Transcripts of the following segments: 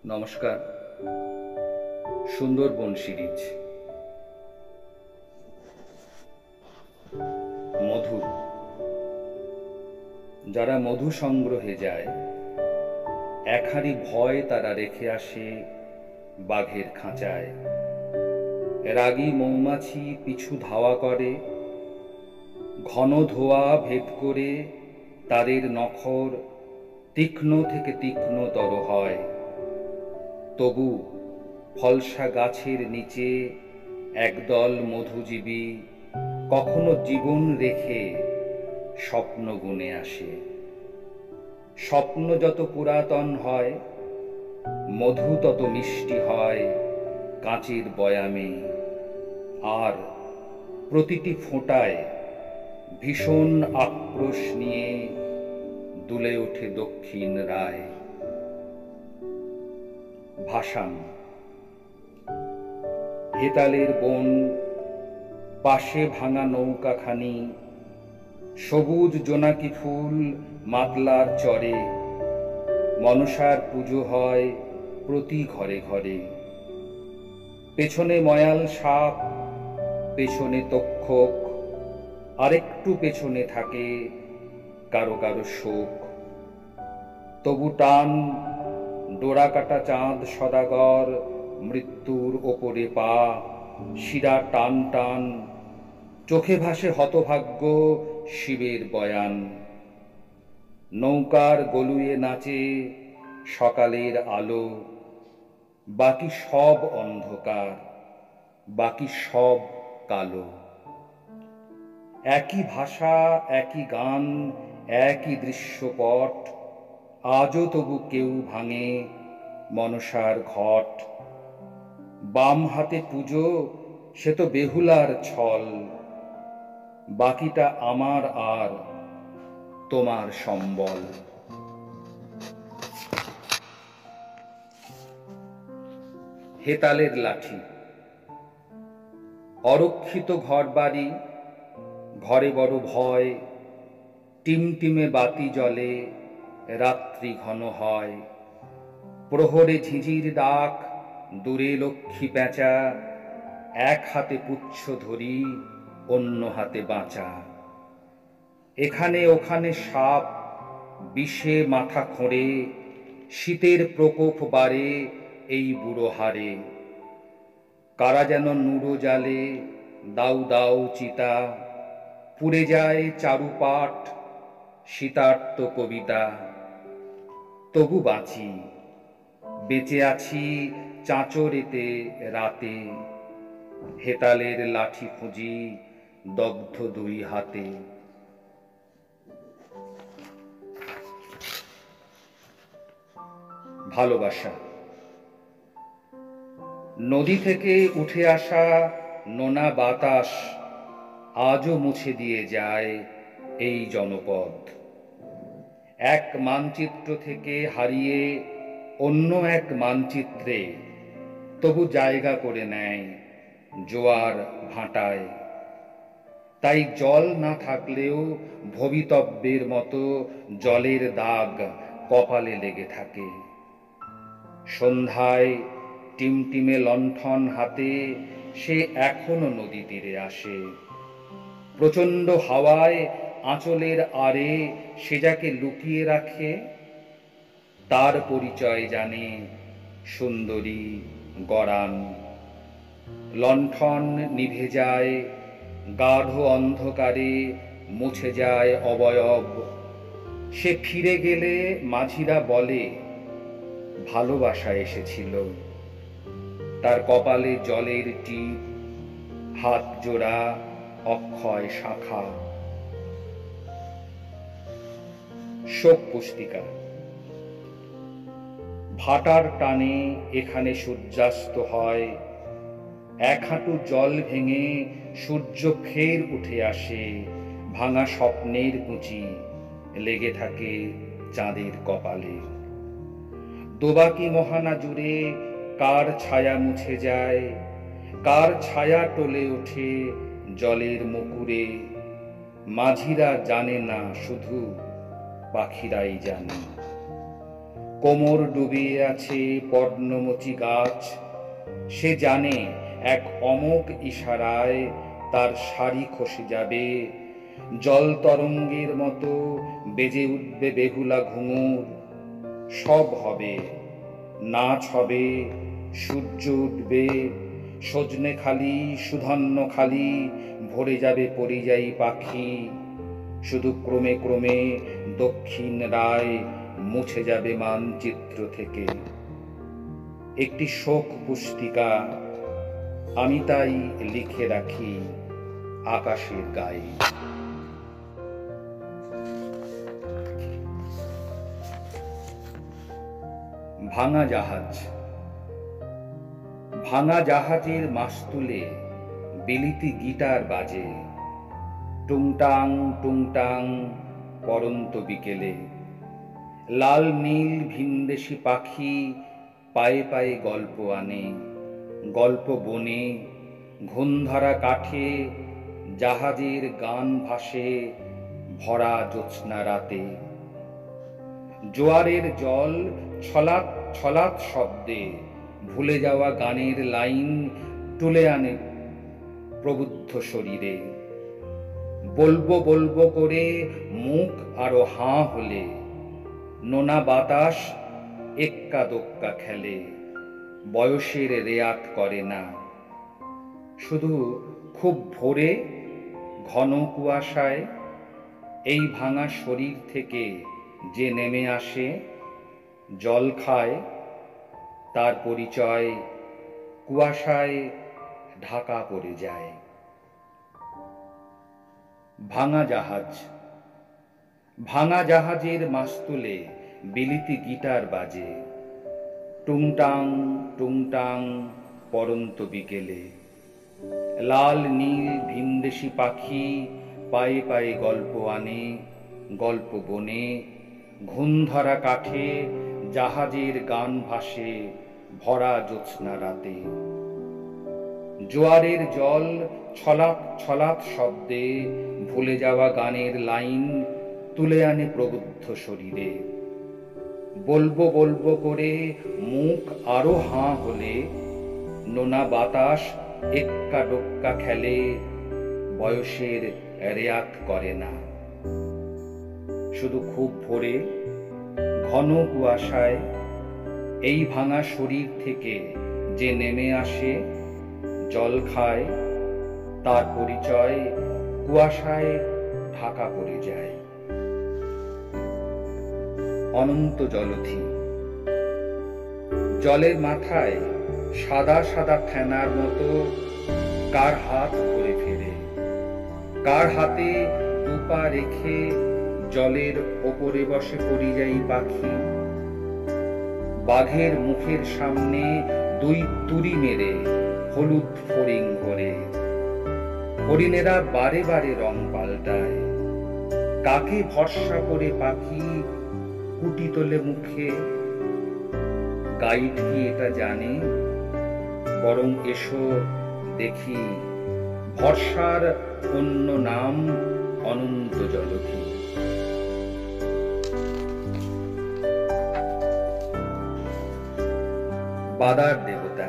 নমস্কার। সুন্দরবন সিরিজ মধু। যারা মধু সংগ্রহে যায়, এক হাঁড়ি ভয় তারা রেখে আসে বাঘের খাঁচায়। রাগী মৌমাছি পিছু ধাওয়া করে, ঘন ধোঁয়া ভেদ করে তাদের নখর তীক্ষ্ণ থেকে তীক্ষ্ণতর হয়। তবু ফলসা গাছের নিচে একদল মধুজীবী কখনো জীবন রেখে স্বপ্ন গুনে আসে। স্বপ্ন যত পুরাতন হয়, মধু তত মিষ্টি হয় কাঁচের বয়ামে, আর প্রতিটি ফোঁটায় ভীষণ আক্রোশ নিয়ে দুলে ওঠে দক্ষিণ রায়। ভাসান। হেতালের বন, পাশে ভাঙা নৌকাখানি, সবুজ জোনাকি ফুল মাতলার চরে। মনসার পুজো হয় প্রতি ঘরে ঘরে। পেছনে ময়াল সাপ, পেছনে তক্ষক, আরেকটু পেছনে থাকে কারো কারো শোক। তবু টান, ডোরা কাটা চাঁদ সদাগর, মৃত্যুর ওপরে পা, শিরা টান টান। চোখে ভাসে হতভাগ্য শিবের বয়ান। নৌকার গলুয়ে নাচে সকালের আলো। বাকি সব অন্ধকার, বাকি সব কালো। একই ভাষা, একই গান, একই দৃশ্যপট, আজও তবু কেউ ভাঙে মনসার ঘট। বাম হাতে পুজো, সে তো বেহুলার ছল। বাকিটা আমার আর তোমার সম্বল। হেতালের লাঠি। অরক্ষিত ঘরবাড়ি, ঘরে বড় ভয়। টিমটিমে বাতি জ্বলে, রাত্রি ঘন হয়। প্রহরে ঝিঁঝির ডাক, দূরে লক্ষ্মী পেঁচা। এক হাতে পুচ্ছ ধরি, অন্য হাতে বাঁচা। এখানে ওখানে সাপ, বিষে মাথা খোঁড়ে। শীতের প্রকোপ বাড়ে এই বুড়ো হাড়ে। কারা যেন নুড়ো জালে, দাউ দাউ চিতা। পুড়ে যায় চারুপাঠ, শীতার্ত কবিতা। তবু বাঁচি, বেঁচে আছি চাঁচরেতে রাতে। হেতালের লাঠি খুঁজি দগ্ধ দুই হাতে। ভালোবাসা। নদী থেকে উঠে আসা নোনা বাতাস আজও মুছে দিয়ে যায় এই জনপদ। এক মানচিত্র থেকে হারিয়ে অন্য এক মানচিত্রে তবু জায়গা করে নেয় জোয়ার ভাটায়। তাই জল না থাকলেও ভবিতব্যের মতো জলের দাগ কপালে লেগে থাকে। সন্ধ্যায় টিমটিমে লণ্ঠন হাতে সে এখনো নদী তীরে আসে। প্রচণ্ড হাওয়ায় আঁচলের আড়ে সে যাকে লুকিয়ে রাখে, তার পরিচয় জানে সুন্দরী গরান। লণ্ঠন নিভে যায়, গাঢ় অন্ধকারে মুছে যায় অবয়ব। সে ফিরে গেলে মাঝিরা বলে ভালোবাসা এসেছিল। তার কপালে জলের টিপ, হাত জোড়া অক্ষয় শাখা। শোক পুস্তিকা। ভাটার টানে এখানে সূর্যাস্ত হয়। এক হাঁটু জল ভেঙে সূর্য ফের উঠে আসে। ভাঙা স্বপ্নের কুঁচি লেগে থাকে চাঁদের কপালে। দোবাকি মোহানা জুড়ে কার ছায়া মুছে যায়, কার ছায়া টলে ওঠে জলের মুকুরে। মাঝিরা জানে না, শুধু পাখিরাই জানে। কোমর ডুবিয়ে আছে পর্ণমোচী গাছ, সে জানে এক অমোঘ ইশারায় তার শাড়ি খসে যাবে, জল তরঙ্গের মতো বেজে উঠবে বেহুলা ঘুঙুর। সব হবে, নাচ হবে, সূর্য উঠবে, সজনে খালি সুধন্য খালি ভরে যাবে পরিযায়ী পাখি। শুধু ক্রমে ক্রমে দক্ষিণ রায় মুছে যাবে মানচিত্র থেকে। একটি শোক পুস্তিকা আমি তাই লিখে রাখি আকাশের গায়ে। ভাঙা জাহাজ। ভাঙা জাহাজের মাস্তুলে বিলিতি গিটার বাজে, টুংটাং টুংটাং পরন্ত বিকেলে। লাল নীল ভিনদেশি পাখি পায়ে পায়ে গল্প আনে, গল্প বনে ঘুমধরা কাঠে জাহাজের গান ভাসে ভরা জ্যোৎস্না রাতে। জোয়ারের জল ছলাৎ ছলাৎ শব্দে ভুলে যাওয়া গানের লাইন তুলে আনে প্রবুদ্ধ শরীরে। বলবো বলবো করে মুখ আরো হাঁ হলে নোনা বাতাস এক্কা দোক্কা খেলে, বয়সের রেয়াত করে না। শুধু খুব ভোরে ঘন কুয়াশায় এই ভাঙা শরীর থেকে যে নেমে আসে, জল খায়, তার পরিচয় কুয়াশায় ঢাকা পড়ে যায়। ভাঙা জাহাজ। ভাঙা জাহাজের মাস্তুলে বিলিতি গিটার বাজে, টুংটাং টুংটাং পরন্ত বিকেলে। লাল নীল ভিনদেশি পাখি পায়ে পায়ে গল্প আনে, গল্প বনে ঘুমধরা কাঠে জাহাজের গান ভাসে ভরা জ্যোৎস্না রাতে। জোয়ারের জল ছলাৎ ছলাৎ শব্দে ভুলে যাওয়া গানের লাইন তুলে আনে প্রবুদ্ধ শরীরে। বলবো বলবো করে মুখ আরো হাঁ হলে নোনা বাতাস এক্কা ডোক্কা খেলে, বয়সের রেয়াত করে না। শুধু খুব ভোরে ঘন কুয়াশায় এই ভাঙা শরীর থেকে যে নেমে আসে, জল খায়, তার পরিচয় কুয়াশায় ঢাকা পড়ে যায়। অনন্ত জলধি। জলের মাথায় সাদা সাদা ফেনার মতো কার হাত ঘুরে ফেরে, কার হাতে দুপা রেখে জলের ওপরে বসে পরিযায়ী পাখি। বাঘের মুখের সামনে দুই তুড়ি মেরে হলুদ ফড়িং করে। হরিণেরা বারে বারে রং পাল্টায়, কাকে ভরসা করে পাখি কুটি তোলে মুখে। গাইড কি এটা জানে? বরং এসো দেখি, ভরসার অন্য নাম অনন্ত জলধি। বাদার দেবতা।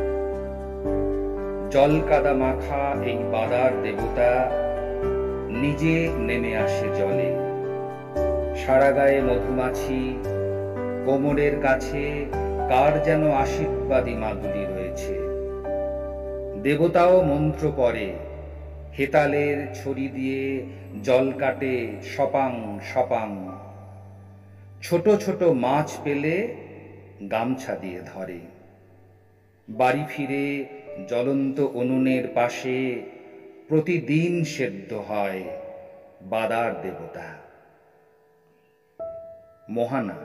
জল কাদা মাখা এই বাদার দেবতা নিজে নেমে আসে জলে। সারা গায়ে মধুমাছি, কোমরের কাছে কার যেন আশীর্বাদী মাদুলি রয়েছে। দেবতাও মন্ত্র পড়ে, হেতালের ছড়ি দিয়ে জল কাটে সপাং সপাং। ছোট ছোট মাছ পেলে গামছা দিয়ে ধরে। বাড়ি ফিরে জ্বলন্ত উনুনের পাশে প্রতিদিন সেদ্ধ হয় বাদার দেবতা। মোহানা।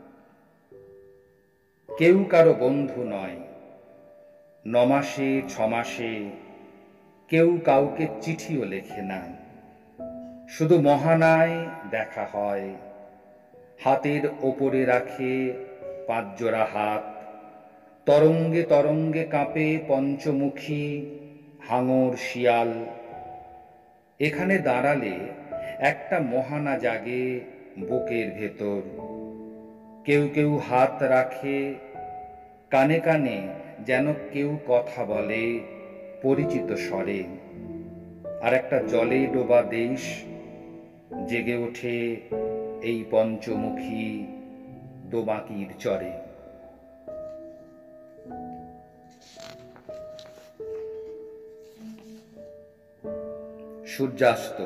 কেউ কারো বন্ধু নয়, 9 মাসে 6 মাসে কেউ কাউকে চিঠিও লেখে না। শুধু মহানায় দেখা হয়, হাতের ওপরে রাখে 5 জোড়া হাত। তরঙ্গে তরঙ্গে কাঁপে পঞ্চমুখী হাঙর শিয়াল। এখানে দাঁড়ালে একটা মহানা জাগে বুকের ভেতর। কেউ কেউ হাত রাখে কানে কানে, যেন কেউ কথা বলে পরিচিত স্বরে। আর একটা জলে ডোবা দেশ জেগে ওঠে এই পঞ্চমুখী দোবাকির চরে। সূর্যাস্ত।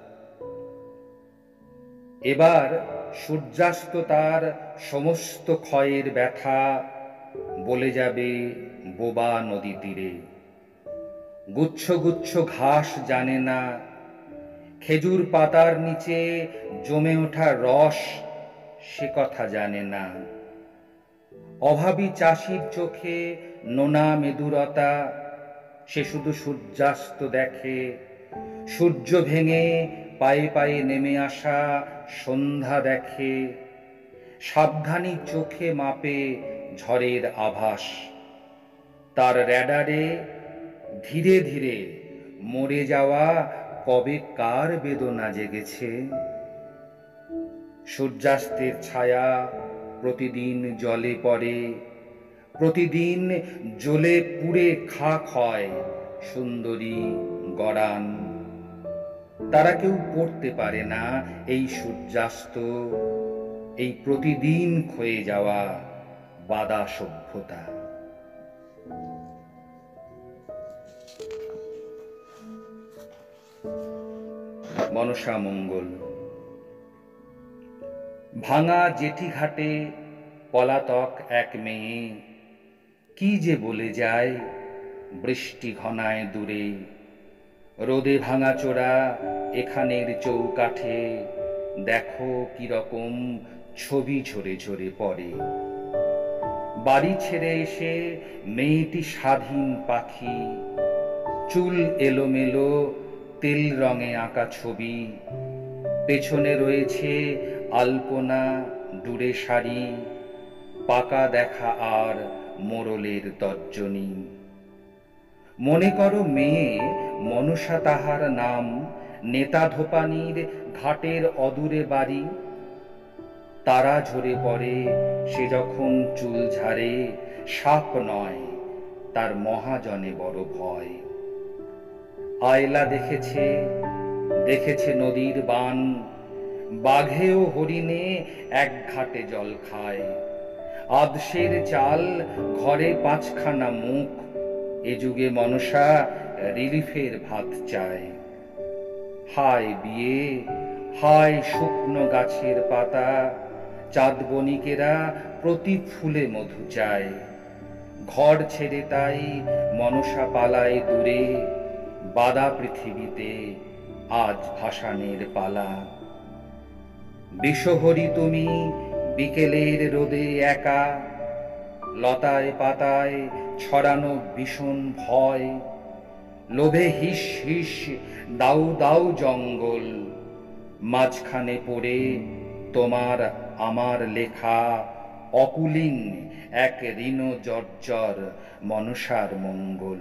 এবার সূর্যাস্ত তার সমস্ত ক্ষয়ের ব্যথা বলে যাবে বোবা নদী তীরে। গুচ্ছ গুচ্ছ ঘাস জানে না, খেজুর পাতার নিচে জমে ওঠা রস সে কথা জানে না। অভাবী চাষির চোখে নোনা মেদুরতা, সে শুধু সূর্যাস্ত দেখে, সূর্য ভেঙে পায়ে পায়ে নেমে আসা সন্ধ্যা দেখে। সাবধানী চোখে মাপে ঝড়ের আভাস, তার র্যাডারে ধীরে ধীরে মরে যাওয়া কবে কার বেদনা জেগেছে। সূর্যাস্তের ছায়া প্রতিদিন জলে পড়ে, প্রতিদিন জ্বলে পুড়ে খাক হয় সুন্দরী গড়ান। তারা কেউ পড়তে পারে না এই সূর্যাস্ত, এই প্রতিদিন ক্ষয়ে যাওয়া বাদা সভ্যতা। মনসা মঙ্গল। ভাঙা জেঠি ঘাটে পলাতক এক মেয়ে, কি যে বলে যায় বৃষ্টি ঘনায় দূরে। রোদে ভাঙা চোরা এখানের চৌকাঠে, দেখো কিরকম ছবি ঝরে ঝরে পড়ে। বাড়ি ছেড়ে এসে মেয়েটি স্বাধীন পাখি, চুল এলোমেলো তেল রঙে আঁকা ছবি। পেছনে রয়েছে আলপনা ডুরে শাড়ি, পাকা দেখা আর মোড়লের তর্জনী। মনে করো মেয়ে মনসা তাহার নাম, নেতা ধোপানির ঘাটের অদূরে বাড়ি। তারা ঝরে পড়ে সে যখন চুল ঝাড়ে, সাপ নয় তার মহাজনে বড় ভয়। আয়লা দেখেছে, দেখেছে নদীর বান, বাঘে ও হরিণে এক ঘাটে জল খায়। আদশের চাল ঘরে পাঁচখানা মুখ, এ যুগে মনসা রিলিফের ভাত চায়। হায় বিয়ে, হায় শুকনো গাছের পাতা, চাঁদ বণিকেরা প্রতি ফুলে মধু চায়। ঘর ছেড়ে তাই মনসা পালায় দূরে, বাদা পৃথিবীতে আজ ভাসানের পালা। বিষহরি তুমি বিকেলের রোদে একা, লতায় পাতায় ছড়ানো ভীষণ ভয়। লোভে হিস হিস দাউ দাউ জঙ্গল, মাঝখানে পড়ে তোমার আমার লেখা অকুলীন এক ঋণ জর্জর মনসার মঙ্গল।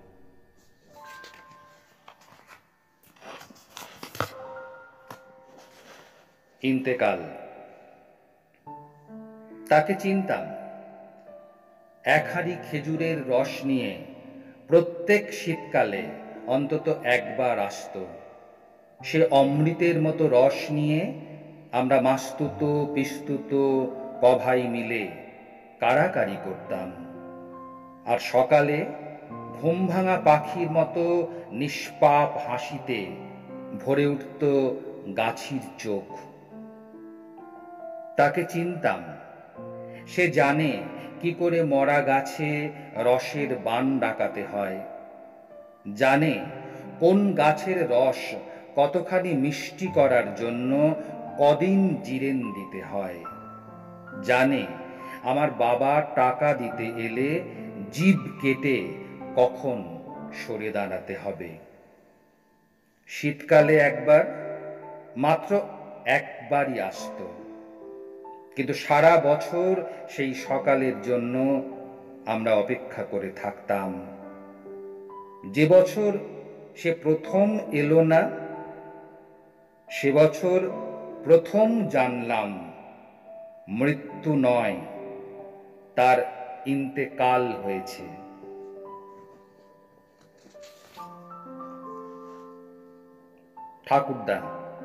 ইন্তেকাল। তাকে চিনতাম। এক হাঁড়ি খেজুরের রস নিয়ে প্রত্যেক শীতকালে অন্তত একবার আসতো। সে অমৃতের মতো রস নিয়ে আমরা মাস্তুত পিস্তুত কভাই মিলে কাড়াকাড়ি করতাম। আর সকালে ঘুম ভাঙা পাখির মতো নিষ্পাপ হাসিতে ভরে উঠত গাছির চোখ। তাকে চিনতাম। সে জানে কি করে মরা গাছে রসের বান ডাকাতে হয়, জানে কোন গাছের রস কতখানি মিষ্টি করার জন্য কদিন জিরেন দিতে হয়, জানে আমার বাবা টাকা দিতে এলে জিভ কেটে কখন সরে দাঁড়াতে হবে। শীতকালে একবার, মাত্র একবারই আসতো, কিন্তু সারা বছর সেই সকালের জন্য আমরা অপেক্ষা করে থাকতাম। যে বছর সে প্রথম এলো না, সে বছর প্রথম জানলাম মৃত্যু নয়, তার ইন্তেকাল হয়েছে। ঠাকুরদা।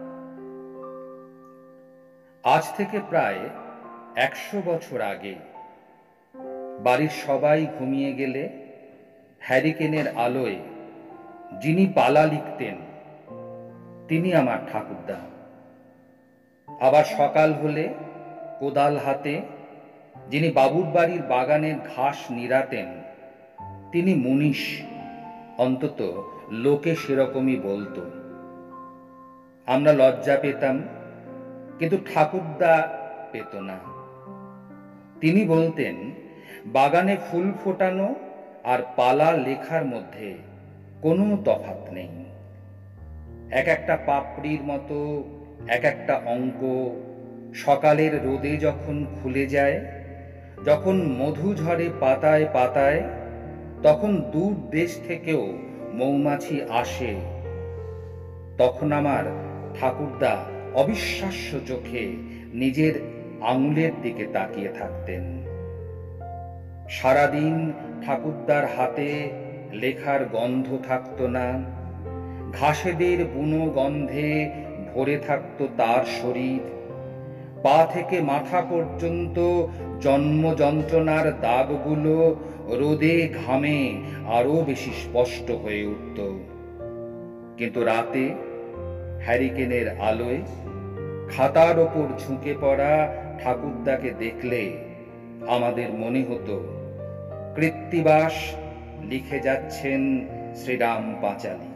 আজ থেকে প্রায় 100 বছর আগে বাড়ির সবাই ঘুমিয়ে গেলে হ্যারিকেনের আলোয় যিনি পালা লিখতেন তিনি আমার ঠাকুরদা। আবার সকাল হলে কোদাল হাতে যিনি বাবুর বাড়ির বাগানের ঘাস নিড়াতেন তিনি মুনিশ, অন্তত লোকে সেরকমই বলতো। আমরা লজ্জা পেতাম, কিন্তু ঠাকুরদা পেত না। তিনি বলতেন, বাগানে ফুল ফোটানো আর পালা লেখার মধ্যে কোনো তফাৎ নেই। এক একটা পাপড়ির মতো এক একটা অঙ্ক সকালের রোদে যখন খুলে যায়, যখন মধু ঝরে পাতায় পাতায়, তখন দূর দেশ থেকেও মৌমাছি আসে, তখন আমার ঠাকুরদা অবিশ্বাস্য চোখে নিজের আঙুলের দিকে তাকিয়ে থাকতেন। সারাদিন ঠাকুরদার হাতে লেখার গন্ধ থাকত না, ঘাসেদের বুনো গন্ধে ভরে থাকত তার শরীর। পা থেকে মাথা পর্যন্ত জন্ম যন্ত্রণার দাগগুলো রোদে ঘামে আরো বেশি স্পষ্ট হয়ে উঠত। কিন্তু রাতে হ্যারিকেনের আলোয় খাতার ওপর ঝুঁকে পড়া ঠাকুরদাকে দেখলে আমাদের মনে হতো কৃত্তিবাস লিখে যাচ্ছেন শ্রীরাম পাঁচালী।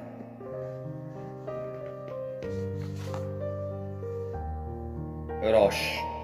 রস।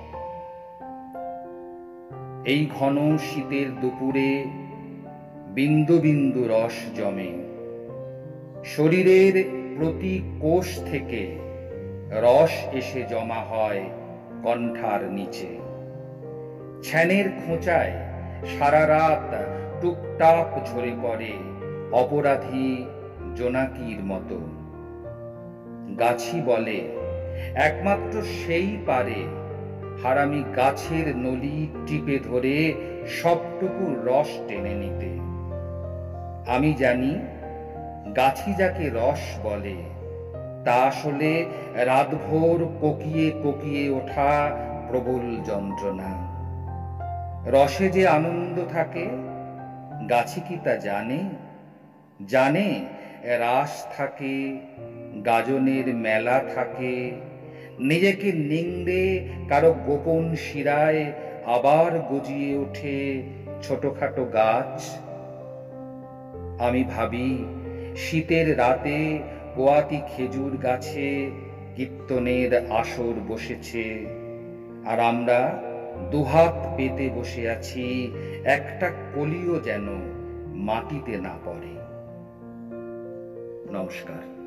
এই ঘন শীতের দুপুরে বিন্দু বিন্দু রস জমে। শরীরের প্রতি কোষ থেকে রস এসে জমা হয় কণ্ঠার নিচে। ছ্যানের খোঁচায় সারা রাত টুকটাপ ঝরে পড়ে অপরাধী জোনাকির মতো। গাছি বলে একমাত্র সেই পারে হারামি গাছের নলি টিপে ধরে সবটুকু রস টেনে নিতে। আমি জানি গাছি যাকে রস বলে তা আসলে রাতভর কোকিয়ে কোকিয়ে ওঠা প্রবল যন্ত্রণা। রসে যে আনন্দ থাকে গাছি কি তা জানে? জানে রাস থাকে, গাজনের মেলা থাকে, নিজেকে নিংড়ে কারো গোপন শিরায় আবার গজিয়ে ওঠে ছোটখাটো গাছ। আমি ভাবি শীতের রাতে পোয়াতি খেজুর গাছে কীর্তনের আসর বসেছে, আর আমরা দুহাত পেতে বসে আছি, একটা কলিও যেন মাটিতে না পড়ে। নমস্কার।